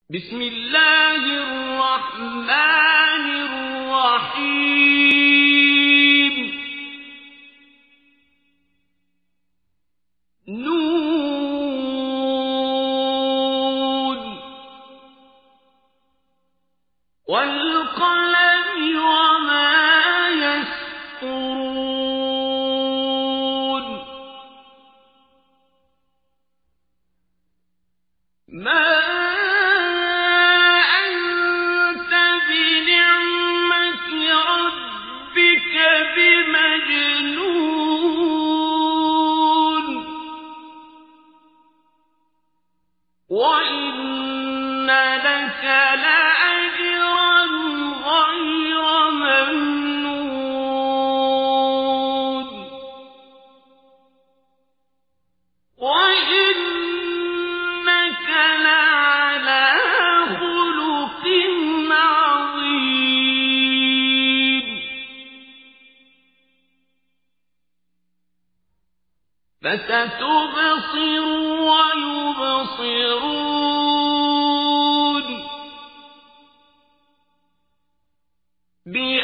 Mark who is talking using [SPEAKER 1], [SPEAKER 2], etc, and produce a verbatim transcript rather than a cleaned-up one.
[SPEAKER 1] بسم الله الرحمن الرحيم نون والقلم وما يسطرون ما وَإِنَّ لَكَ لَأَجْرًا غَيْرَ مَمْنُونٍ وَإِنَّكَ لَعَلَىٰ خُلُقٍ عَظِيمٍ فَسَتُبْصِرُ وَيُبْصِرُونَ